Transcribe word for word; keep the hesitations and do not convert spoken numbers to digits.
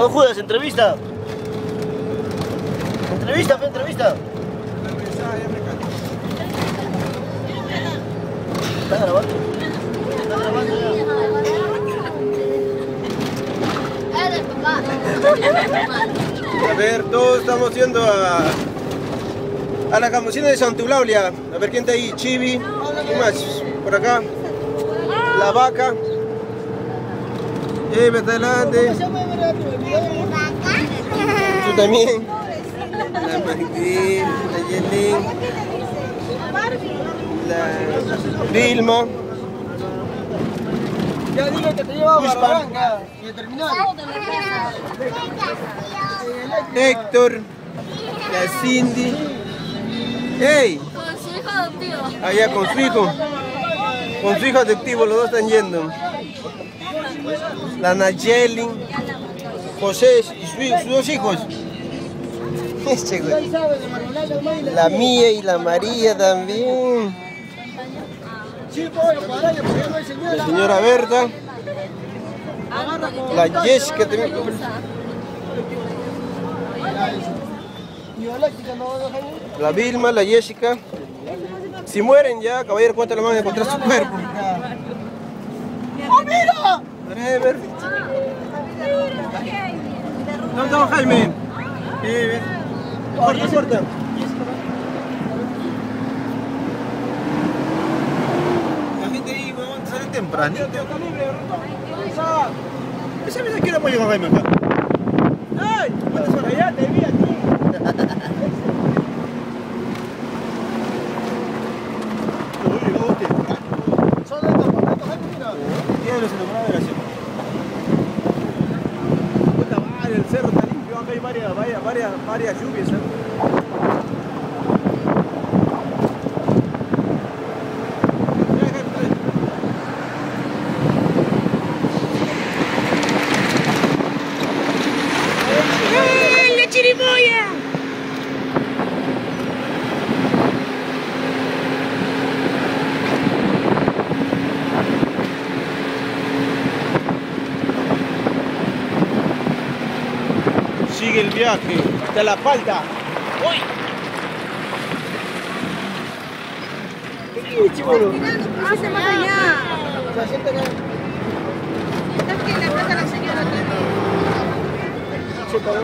Juan Judas, entrevista. Entrevista, fue entrevista. ¿Estás grabando? ¿Estás grabando ya? A ver, todos estamos yendo a, a la camucina de Santa Eulalia. A ver quién está ahí. Chibi. ¿Quién más? Por acá. La vaca. Eh, vete adelante. Tú también. La Maribel, la Yelén, la Vilma. Ya dile que te lleva a Barranca y el terminal. Héctor, la Cindy. ¡Hey! Con su hijo adoptivo. Allá con su hijo. Con su hijo adoptivo, los dos están yendo. La Nayeli, José y su- sus dos hijos. Este güey. La Mía y la María también. La señora Berta. La Jessica también. La Vilma, la Jessica. Si mueren ya, caballero, ¿cuánto le van a encontrar su cuerpo? ¡Oh, mira! Whatever. ¿Dónde está Jaime? Eh, ven. Corta, corta. La gente ahí, weón, sale tempranito. ¿Esa vez a qué hora hemos llegado Jaime acá? ¡Ay! ¿Cuántas horas ya? Te vi aquí. El cerro está limpio, acá hay varias, varias, varias, varias lluvias. ¿eh? ¡Ay, la chirimoya! Sigue el viaje hasta La Palta. ¡Uy! ¿Qué chivolo? ¡Hace más allá! Está aquí en la casa de la señora.